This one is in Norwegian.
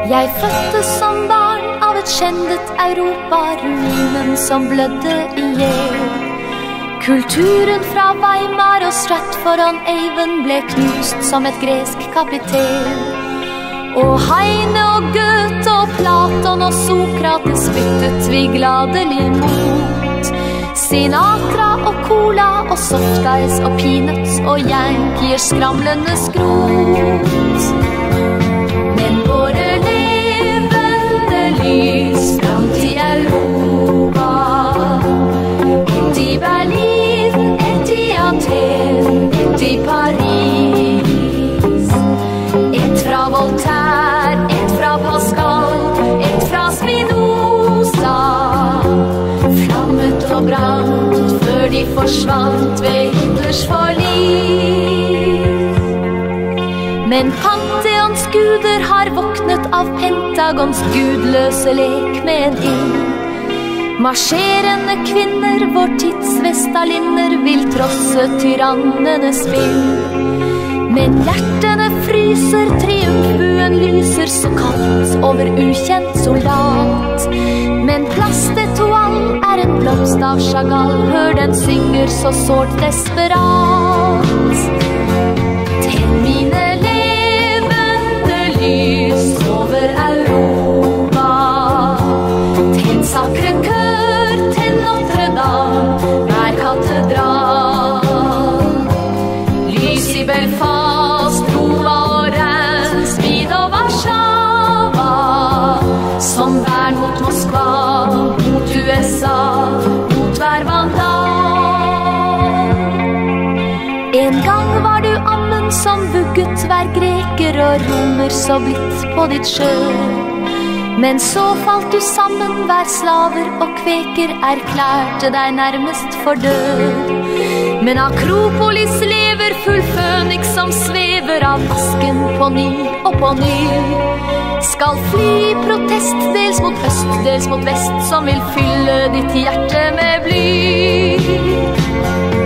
Jeg fødtes som barn av et skjendet Europa, ruinen som blødde ihjel. Kulturen fra Weimar og Stratford-on-Avon ble knust som et gresk kapitel. Og Heine og Goethe og Platon og Sokrates byttet vi gladelig mot. Sinatra og cola og softice og peanuts og Yankees skramlende skrot. Men våre levende lys fram til Europa, ett i Berlin, ett i Aten, ett i Paris. Ett fra Voltaire, ett fra Pascal, ett fra Spinoza. Flammet og brant før de forsvant ved Hitlers forlis. Men Pantheons guder har våknet av Pentagons gudløse lek med en ild. Marsjerende kvinner, vår tids vestalinner, vil trosse tyrannenes spill. Men hjertene fryser, triumfbuen lyser så kaldt over ukjent soldat. Men Place d'Etoile er en blomst av Chagall, hør den synger så sårt desperat. Tenn mine levende lys over Europa, tenn Sacré-Cœur, tenn Notre-Dame, hver katedral. Lys i Belfast, Roma og Reims, Wien og Warszawa, som vern mot Moskva, mot USA, mot hver vandal. En gang var du ammen som vugget hver greker og romer så blitt på ditt skjød. Men så falt du sammen, hver slaver og kveker erklærte deg nærmest for død. Men Akropolis lever full føniks som svever av asken på ny og på ny. Skal fly i protest, dels mot øst, dels mot vest, som vil fylle ditt hjerte med bly.